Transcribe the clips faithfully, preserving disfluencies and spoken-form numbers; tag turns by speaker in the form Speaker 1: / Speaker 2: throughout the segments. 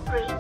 Speaker 1: free.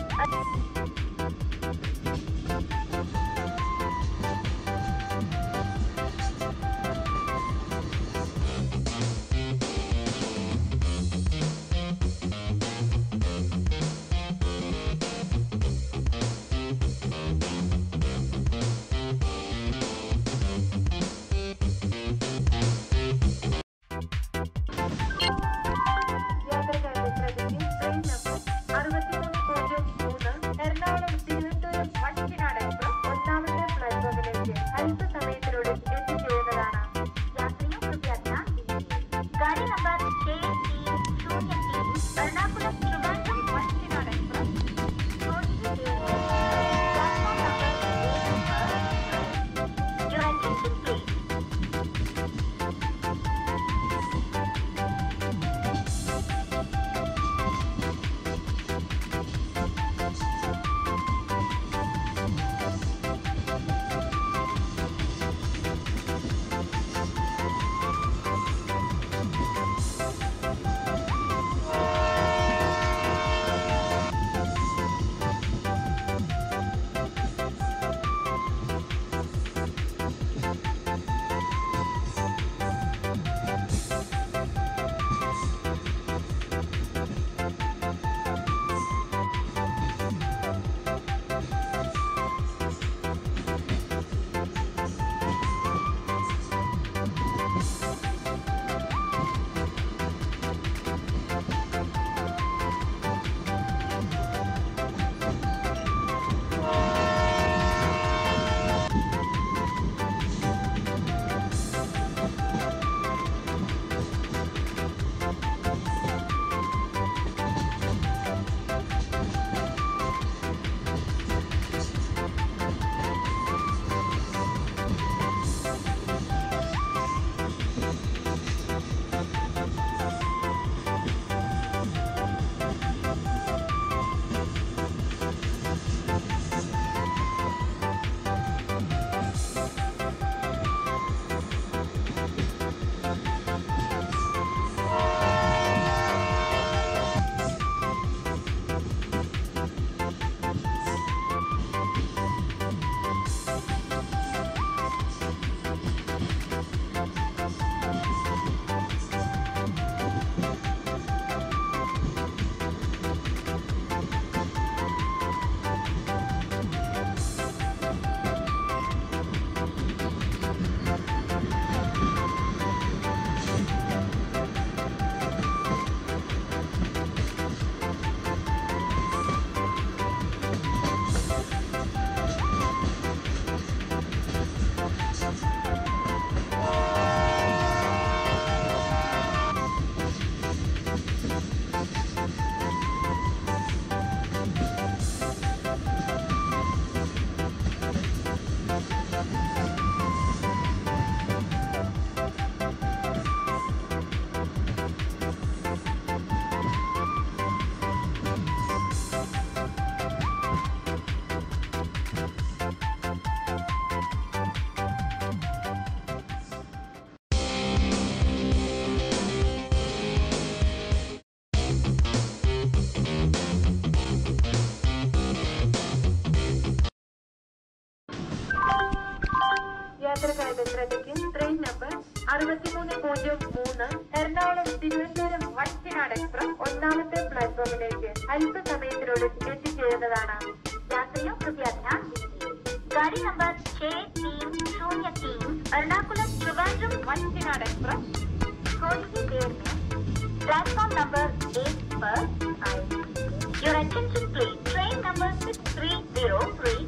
Speaker 1: Train number അറുപത്തിമൂന്ന് പൂജ്യം മൂന്ന് എറണാകുളം തിരുവനന്തപുരം വടക്കനാട് എക്സ്പ്രസ് ഒന്നാമത്തെ പ്ലാറ്റ്ഫോമിലേക്ക് അല്പസമയത്തിനുള്ളിൽ എത്തിച്ചേരുന്നതാണ്. യാത്രിयों कृपया ध्यान दीजिए. गाड़ी नंबर छह तीन शून्य तीन एर्नाकुलम त्रिवेंद्रम वंचिनाड एक्सप्रेस थोड़ी ही देर में प्लेटफॉर्म नंबर एक पर आएगी. Your attention please. Train number six three zero three.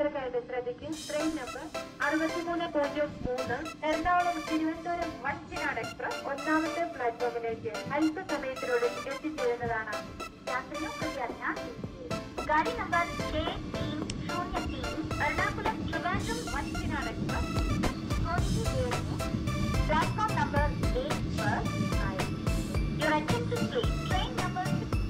Speaker 1: യാത്രക്കാരുടെ ശ്രദ്ധയ്ക്ക് ട്രെയിൻ നമ്പർ അറുപത്തിമൂന്ന് പൂജ്യം മൂന്ന് എറണാകുളം തിരുവനന്തപുരം വടക്കനാട് എക്സ്പ്രസ് ഒന്നാമത്തെ പ്ലാറ്റ്ഫോമിലേക്ക് അല്പസമയത്തിനുള്ളിൽ എത്തിച്ചേരുന്നതാണ്. യാത്രിयों कृपया ध्यान दीजिए. गाड़ी नंबर छह तीन शून्य तीन एर्नाकुलम त्रिवेंद्रम वंचिनाड एक्सप्रेस थोड़ी ही देर में प्लेटफॉर्म नंबर एट पर आएगी. Your attention please. Train number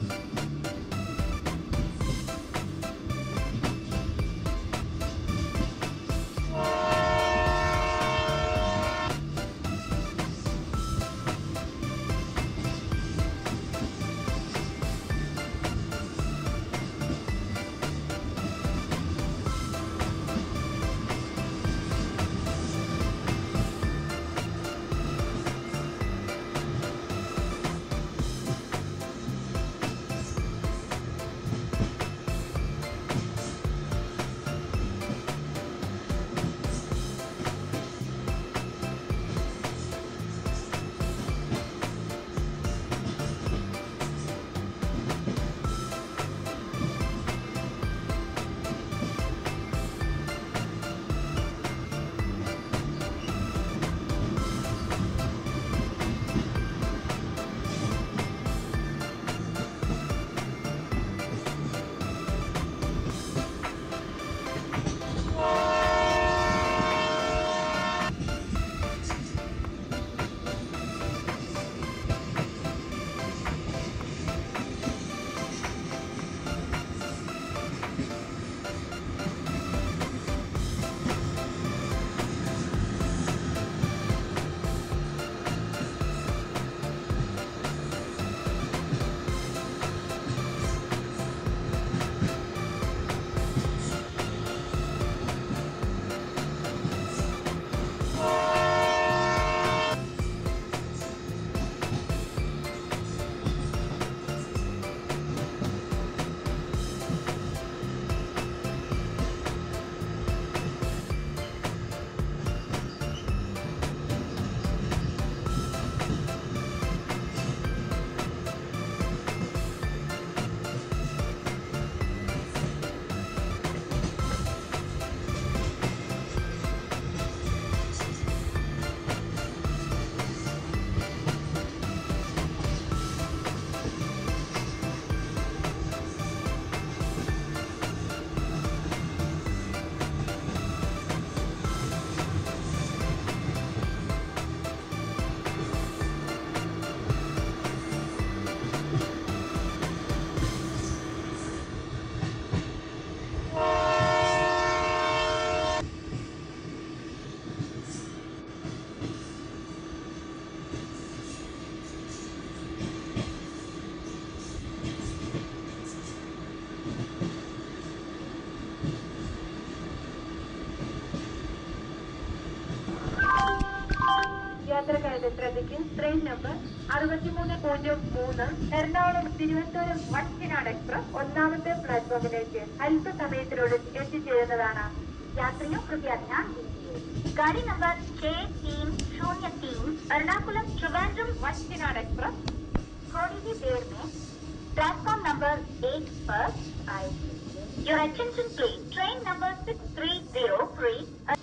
Speaker 1: യാത്രക്കാരുടെ ശ്രദ്ധയ്ക്ക് ട്രെയിൻ നമ്പർ അറുപത്തിമൂന്ന് പൂജ്യം മൂന്ന് എറണാകുളം തിരുവനന്തപുരം വടക്കനാട് എക്സ്പ്രസ് ഒന്നാമത്തെ പ്ലാറ്റ്ഫോമിലേക്ക് അല്പസമയത്തിനുള്ളിൽ എത്തിച്ചേരുന്നതാണ്. യാത്രിयों कृपया ध्यान दीजिए. गाड़ी नंबर छह तीन शून्य तीन एर्नाकुलम त्रिवेंद्रम वंचिनाड एक्सप्रेस थोड़ी ही देर में प्लेटफॉर्म नंबर एट पर आएगी. Your attention please. Train number six three zero three